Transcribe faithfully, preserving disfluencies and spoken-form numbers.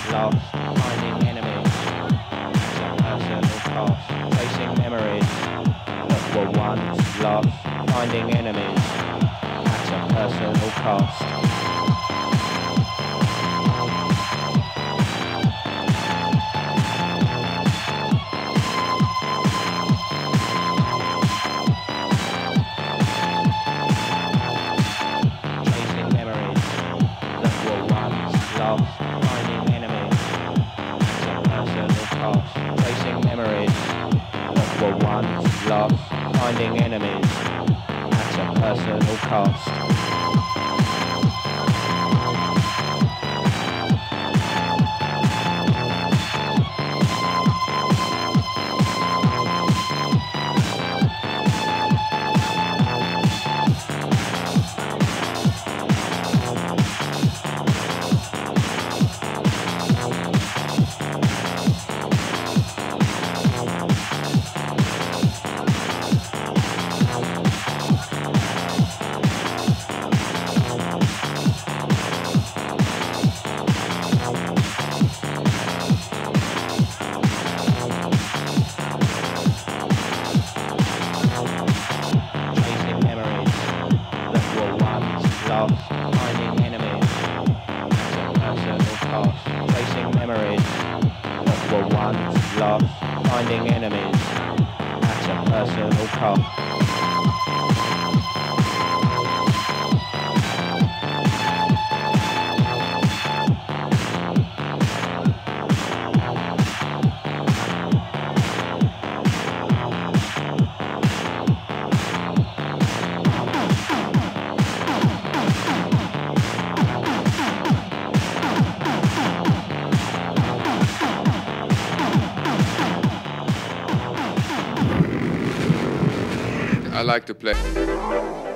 lost, finding enemies at a personal cost, chasing memories that were once lost, finding enemies at a personal cost. Lost, finding enemies at a personal cost, chasing memories that were once lost, finding enemies at a personal cost. Lost, finding enemies at a personal cost, chasing memories that were once lost, finding enemies at a personal cost. I like to play.